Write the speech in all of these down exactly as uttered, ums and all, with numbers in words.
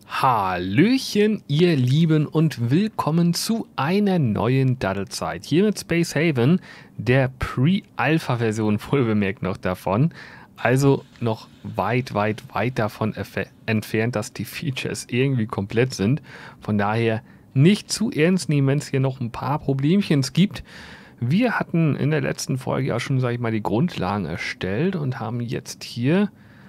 Hallöchen, ihr Lieben, und willkommen zu einer neuen Daddlezeit. Hier mit Space Haven, der Pre-Alpha-Version, wohlbemerkt noch davon. Also noch weit, weit, weit davon entfernt, dass die Features irgendwie komplett sind. Von daher nicht zu ernst nehmen, wenn es hier noch ein paar Problemchens gibt. Wir hatten in der letzten Folge ja schon, sag ich mal, die Grundlagen erstellt und haben jetzt hier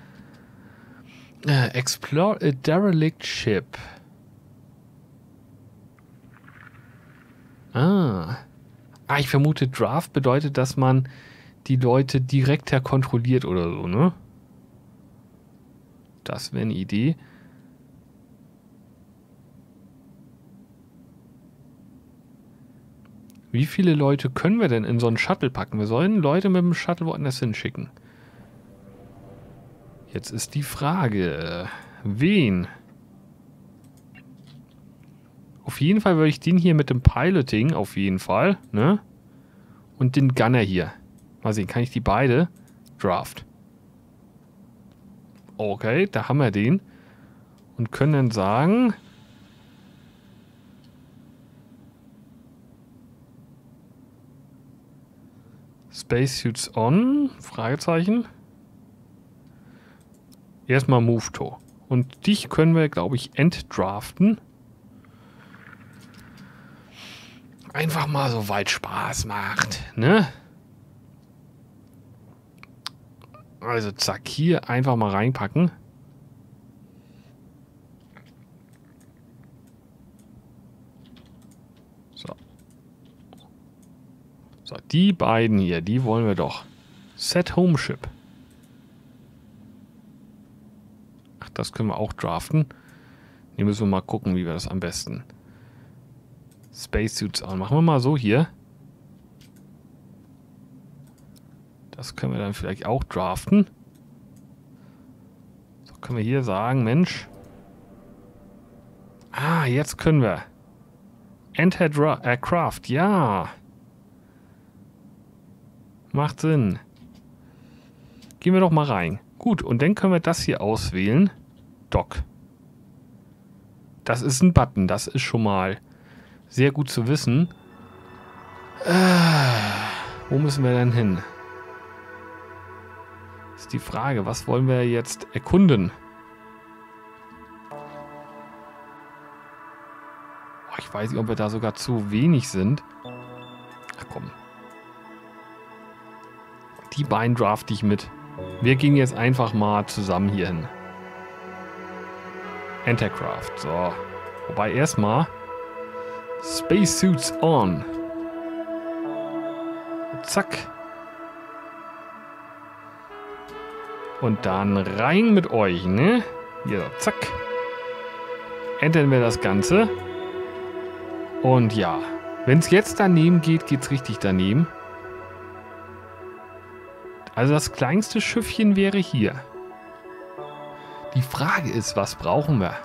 Uh, explore a derelict ship. Ah. Ah, ich vermute, Draft bedeutet, dass man die Leute direkter kontrolliert oder so, ne? Das wäre eine Idee. Wie viele Leute können wir denn in so einen Shuttle packen? Wir sollen Leute mit dem Shuttle woanders hinschicken. Jetzt ist die Frage, wen? Auf jeden Fall würde ich den hier mit dem Piloting, auf jeden Fall, ne? Und den Gunner hier. Mal sehen, kann ich die beide? Draft. Okay, da haben wir den. Und können dann sagen... Spacesuits on? Fragezeichen. Erstmal Move to. Und dich können wir, glaube ich, entdraften. Einfach mal so weit Spaß macht, ne? Also zack, hier einfach mal reinpacken. So. So, die beiden hier, die wollen wir doch. Set Home Ship. Das können wir auch draften. Hier müssen wir mal gucken, wie wir das am besten. Spacesuits an. Machen wir mal so hier. Das können wir dann vielleicht auch draften. So können wir hier sagen, Mensch. Ah, jetzt können wir. Enter Dra Aircraft, ja. Macht Sinn. Gehen wir doch mal rein. Gut, und dann können wir das hier auswählen. Dock. Das ist ein Button, das ist schon mal sehr gut zu wissen. Äh, wo müssen wir denn hin? Ist die Frage, was wollen wir jetzt erkunden? Oh, ich weiß nicht, ob wir da sogar zu wenig sind. Ach komm. Die beiden drafte ich mit. Wir gehen jetzt einfach mal zusammen hier hin. Entercraft. So. Wobei erstmal Spacesuits on. Zack. Und dann rein mit euch, ne? Hier, zack. Entern wir das Ganze. Und ja, wenn es jetzt daneben geht, geht es richtig daneben. Also das kleinste Schiffchen wäre hier. Die Frage ist, was brauchen wir?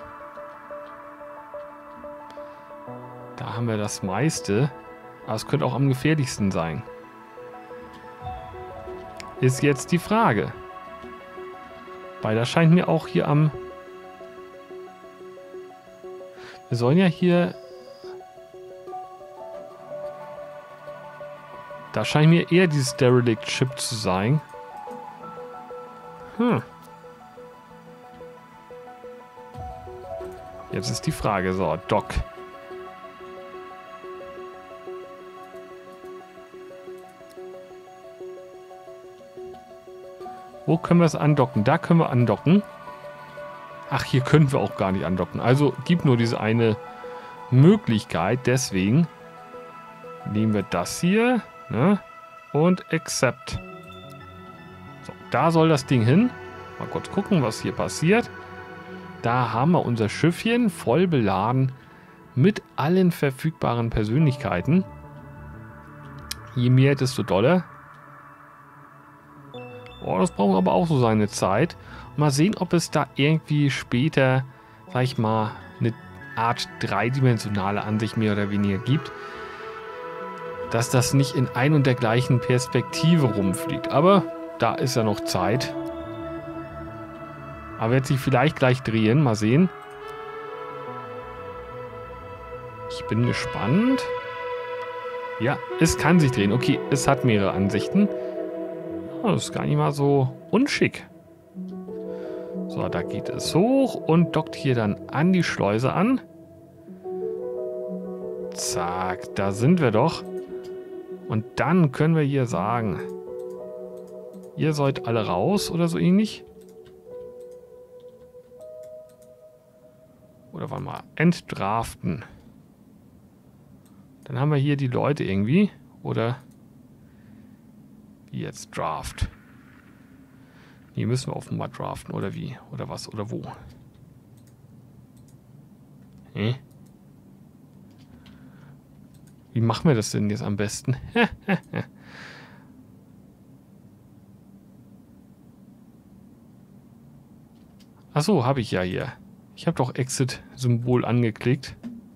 Da haben wir das meiste. Aber es könnte auch am gefährlichsten sein. Ist jetzt die Frage. Weil das scheint mir auch hier am... Wir sollen ja hier... Da scheint mir eher dieses Derelict Ship zu sein. Hm. Jetzt ist die Frage, so, Dock. Wo können wir es andocken? Da können wir andocken. Ach, hier können wir auch gar nicht andocken. Also gibt nur diese eine Möglichkeit. Deswegen nehmen wir das hier, ne? Und Accept. So, da soll das Ding hin. Mal kurz gucken, was hier passiert. Da haben wir unser Schiffchen voll beladen mit allen verfügbaren Persönlichkeiten. Je mehr, desto doller. Oh, das braucht aber auch so seine Zeit. Mal sehen, ob es da irgendwie später, sag ich mal, eine Art dreidimensionale Ansicht mehr oder weniger gibt. Dass das nicht in ein und der gleichen Perspektive rumfliegt. Aber da ist ja noch Zeit. Aber wird sich vielleicht gleich drehen. Mal sehen. Ich bin gespannt. Ja, es kann sich drehen. Okay, es hat mehrere Ansichten. Das ist gar nicht mal so unschick. So, da geht es hoch und dockt hier dann an die Schleuse an. Zack, da sind wir doch. Und dann können wir hier sagen, ihr sollt alle raus oder so ähnlich. Oder warte mal, entdraften. Dann haben wir hier die Leute irgendwie. Oder wie jetzt Draft. Die müssen wir offenbar draften. Oder wie? Oder was? Oder wo? Hä? Wie machen wir das denn jetzt am besten? Achso, habe ich ja hier. Ich habe doch Exit-Symbol angeklickt.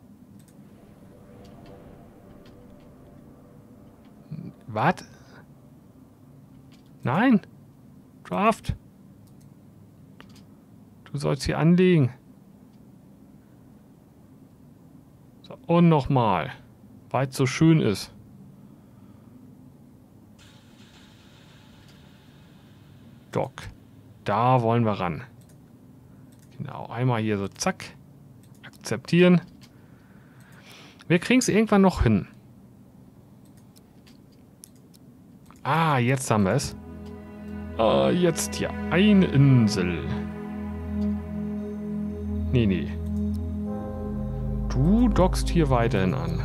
Was? Nein. Draft. Du sollst hier anlegen. So, und nochmal. Weil es so schön ist. Dock. Da wollen wir ran. Genau, einmal hier so zack. Akzeptieren. Wir kriegen es irgendwann noch hin. Ah, jetzt haben wir es. Ah, jetzt hier eine Insel. Nee, nee. Du dockst hier weiterhin an.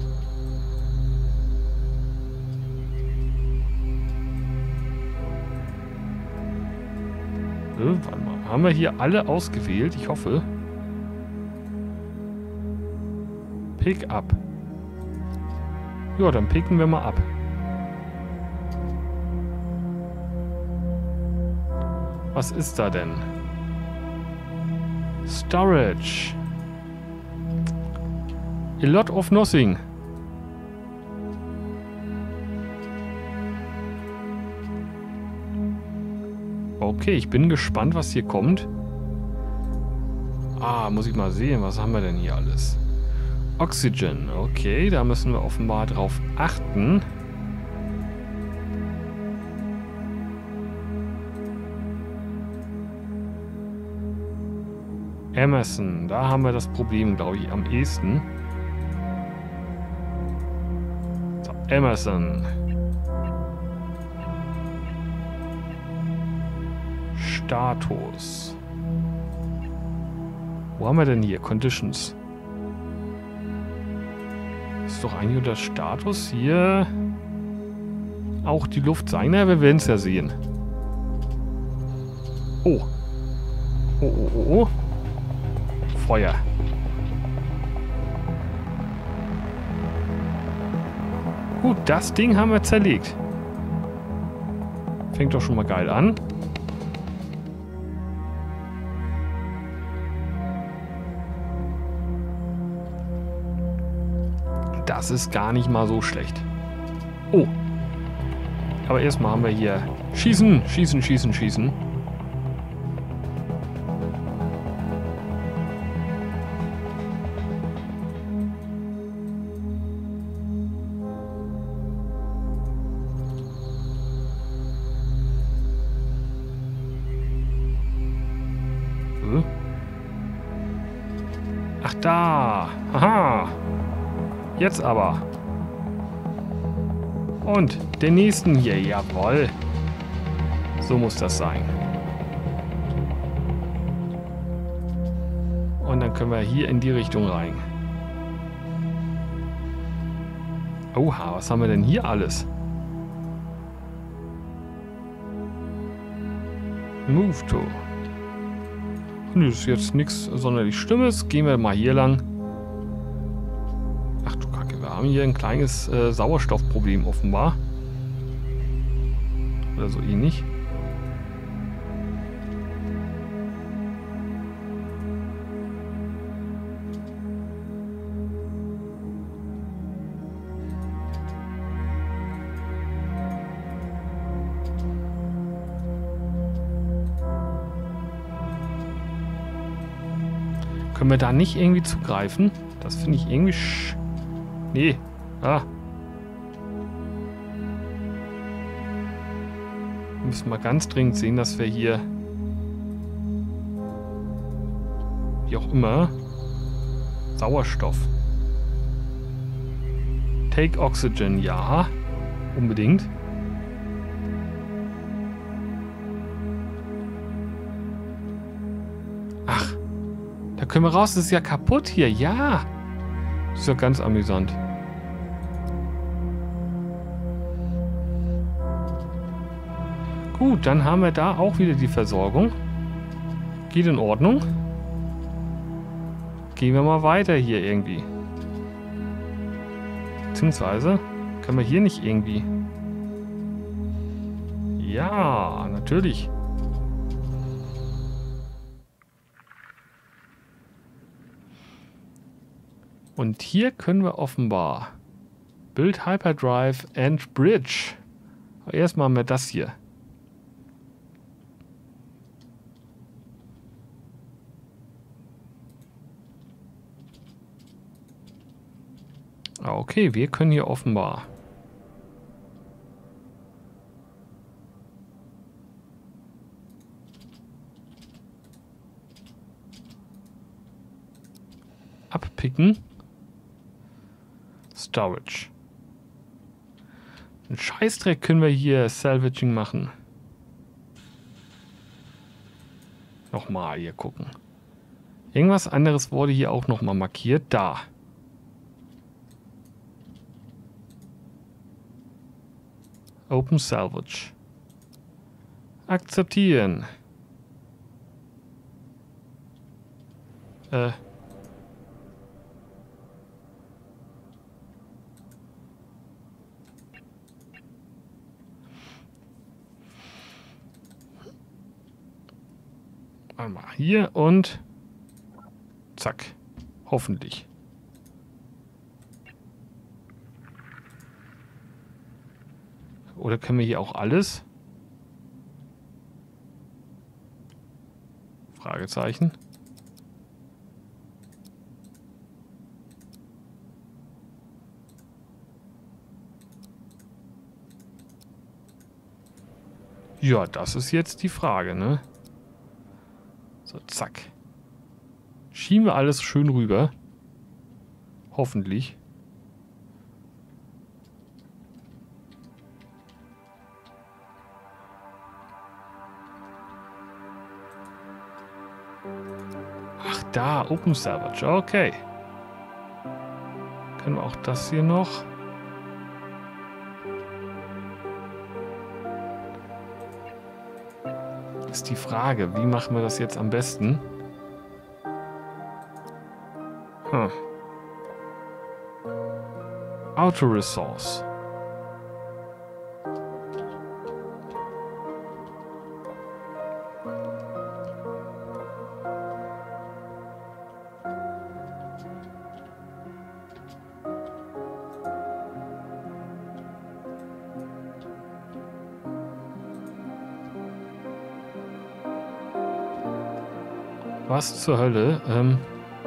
Äh, warte mal. Haben wir hier alle ausgewählt? Ich hoffe. Pick up. Ja, dann picken wir mal ab. Was ist da denn? Storage. A lot of nothing. Okay, ich bin gespannt, was hier kommt. Ah, muss ich mal sehen, was haben wir denn hier alles? Oxygen, okay, da müssen wir offenbar drauf achten. Emerson, da haben wir das Problem, glaube ich, am ehesten. So, Emerson. Status. Wo haben wir denn hier? Conditions. Ist doch eigentlich unter Status hier auch die Luft sein. Na, wir werden es ja sehen. Oh. Oh, oh, oh, oh. Feuer. Gut, das Ding haben wir zerlegt. Fängt doch schon mal geil an. Das ist gar nicht mal so schlecht. Oh. Aber erstmal haben wir hier Schießen, Schießen, Schießen, Schießen. Ach da. Aha. Jetzt aber. Und den nächsten hier. Jawohl. So muss das sein. Und dann können wir hier in die Richtung rein. Oha, was haben wir denn hier alles? Move to. Nö, das ist jetzt nichts sonderlich Schlimmes. Gehen wir mal hier lang. Ach du Kacke, wir haben hier ein kleines äh, Sauerstoffproblem offenbar. Oder so ähnlich. Können wir da nicht irgendwie zugreifen? Das finde ich irgendwie sch... Nee. Ah. Wir müssen mal ganz dringend sehen, dass wir hier... Wie auch immer... Sauerstoff. Take Oxygen, ja. Unbedingt. Ach. Da können wir raus. Das ist ja kaputt hier. Ja. Das ist ja ganz amüsant. Gut, dann haben wir da auch wieder die Versorgung. Geht in Ordnung. Gehen wir mal weiter hier irgendwie. Beziehungsweise können wir hier nicht irgendwie... Ja, natürlich. Und hier können wir offenbar Build Hyperdrive and Bridge. Aber erstmal haben wir das hier. Okay, wir können hier offenbar abpicken. Storage. Einen Scheißdreck können wir hier Salvaging machen. Nochmal hier gucken. Irgendwas anderes wurde hier auch nochmal markiert. Da. Open Salvage. Akzeptieren. Äh. Einmal hier und zack. Hoffentlich. Oder können wir hier auch alles? Fragezeichen. Ja, das ist jetzt die Frage, ne? So, zack. Schieben wir alles schön rüber. Hoffentlich. Ach, da, Open Salvage. Okay. Können wir auch das hier noch? Ist die Frage, wie machen wir das jetzt am besten? Hm. Auto Resource. Was zur Hölle? Ähm.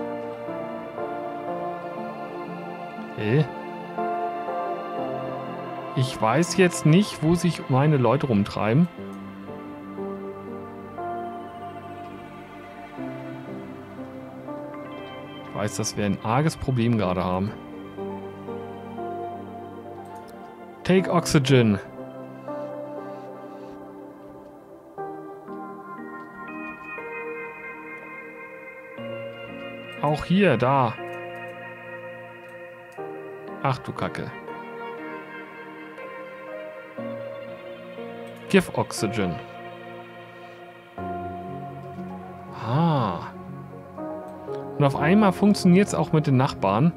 Hey. Ich weiß jetzt nicht, wo sich meine Leute rumtreiben. Ich weiß, dass wir ein arges Problem gerade haben. Take Oxygen. Auch hier, da. Ach du Kacke. Give Oxygen. Ah. Und auf einmal funktioniert es auch mit den Nachbarn.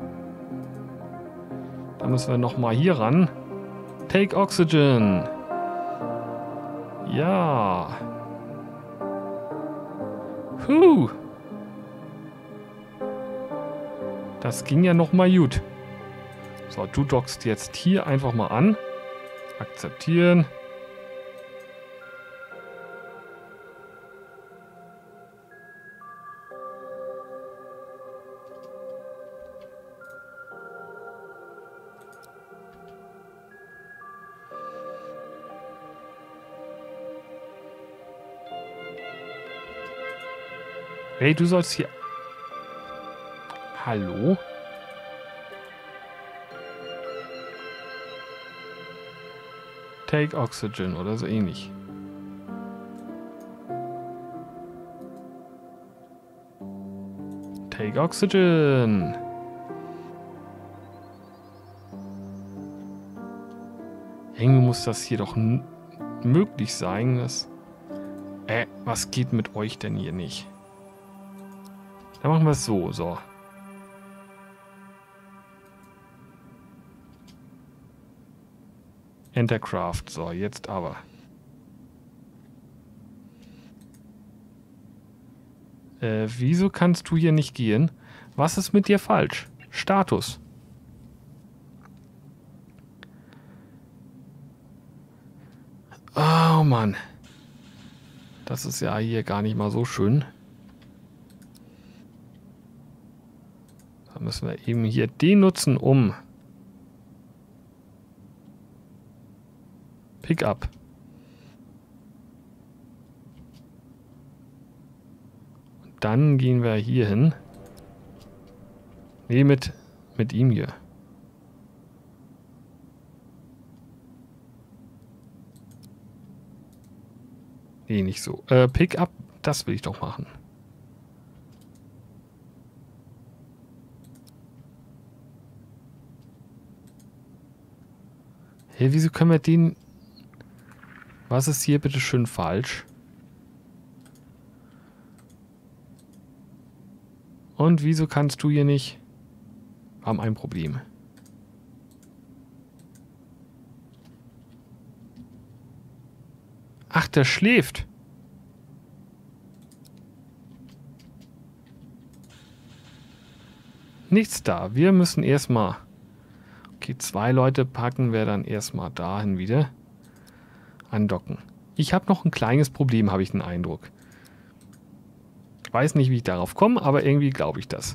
Da müssen wir nochmal hier ran. Take Oxygen. Ja. Puh. Das ging ja noch mal gut. So, du dockst jetzt hier einfach mal an. Akzeptieren. Ey, du sollst hier... Hallo? Take Oxygen oder so ähnlich. Take Oxygen. Irgendwie muss das hier doch möglich sein, dass... Äh, was geht mit euch denn hier nicht? Dann machen wir es so, so. Entercraft, so, jetzt aber. Äh, wieso kannst du hier nicht gehen? Was ist mit dir falsch? Status. Oh Mann. Das ist ja hier gar nicht mal so schön. Da müssen wir eben hier den nutzen, um Pickup. Und dann gehen wir hier hin. Nee, mit, mit ihm hier. Nee, nicht so. Äh, Pickup, das will ich doch machen. Hey, wieso können wir den... Was ist hier bitte schön falsch? Und wieso kannst du hier nicht... Wir haben ein Problem. Ach, der schläft. Nichts da. Wir müssen erstmal... Okay, zwei Leute packen wir dann erstmal dahin wieder. Andocken. Ich habe noch ein kleines Problem, habe ich den Eindruck. Ich weiß nicht, wie ich darauf komme, aber irgendwie glaube ich das.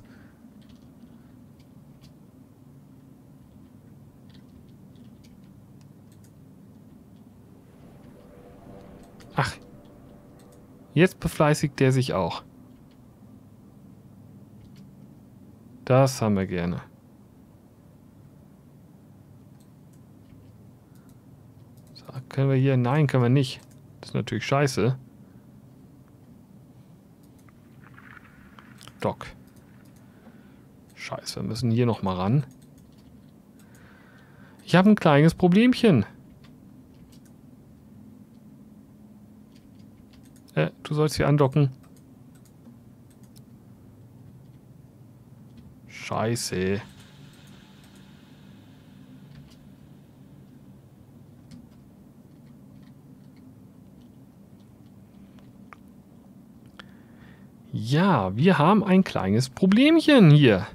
Ach, jetzt befleißigt der sich auch. Das haben wir gerne. So, können wir hier... Nein, können wir nicht. Das ist natürlich scheiße. Dock. Scheiße, wir müssen hier nochmal ran. Ich habe ein kleines Problemchen. Äh, du sollst hier andocken. Scheiße. Ja, wir haben ein kleines Problemchen hier.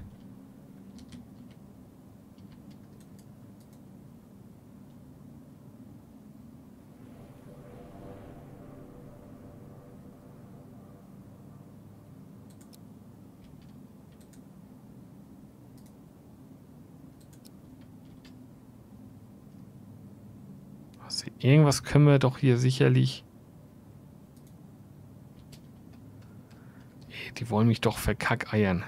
Also irgendwas können wir doch hier sicherlich... Die wollen mich doch verkackeiern.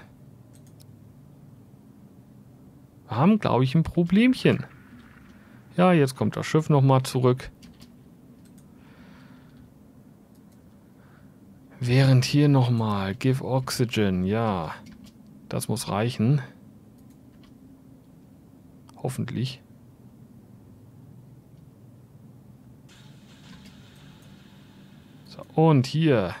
Wir haben, glaube ich, ein Problemchen. Ja, jetzt kommt das Schiff nochmal zurück. Während hier nochmal Give Oxygen. Ja, das muss reichen. Hoffentlich. So, und hier...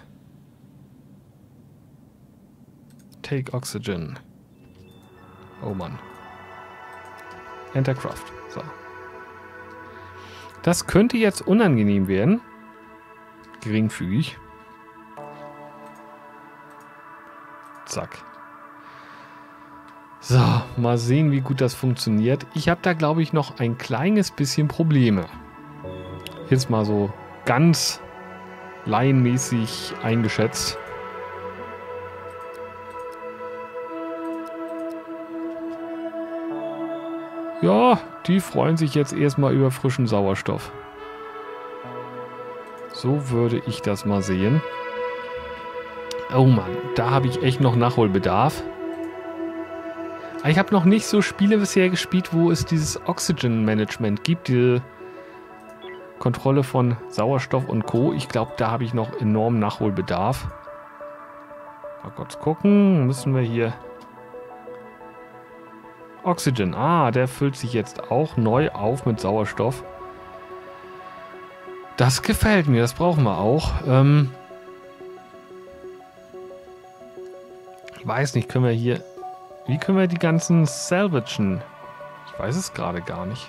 Take Oxygen. Oh Mann. Entercraft. So. Das könnte jetzt unangenehm werden. Geringfügig. Zack. So, mal sehen, wie gut das funktioniert. Ich habe da, glaube ich, noch ein kleines bisschen Probleme. Jetzt mal so ganz laienmäßig eingeschätzt. Ja, die freuen sich jetzt erstmal über frischen Sauerstoff. So würde ich das mal sehen. Oh Mann, da habe ich echt noch Nachholbedarf. Ich habe noch nicht so Spiele bisher gespielt, wo es dieses Oxygen Management gibt, diese Kontrolle von Sauerstoff und Co. Ich glaube, da habe ich noch enorm Nachholbedarf. Mal kurz gucken, müssen wir hier... Oxygen, ah, der füllt sich jetzt auch neu auf mit Sauerstoff. Das gefällt mir, das brauchen wir auch. Ähm ich weiß nicht, können wir hier... Wie können wir die ganzen salvagen? Ich weiß es gerade gar nicht.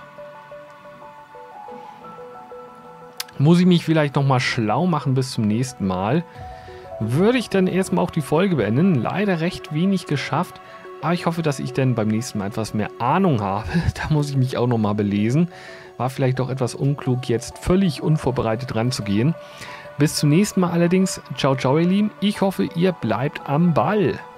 Muss ich mich vielleicht nochmal schlau machen bis zum nächsten Mal. Würde ich dann erstmal auch die Folge beenden. Leider recht wenig geschafft. Aber ich hoffe, dass ich dann beim nächsten Mal etwas mehr Ahnung habe. Da muss ich mich auch nochmal belesen. War vielleicht doch etwas unklug, jetzt völlig unvorbereitet ranzugehen. Bis zum nächsten Mal allerdings. Ciao, ciao, ihr Lieben. Ich hoffe, ihr bleibt am Ball.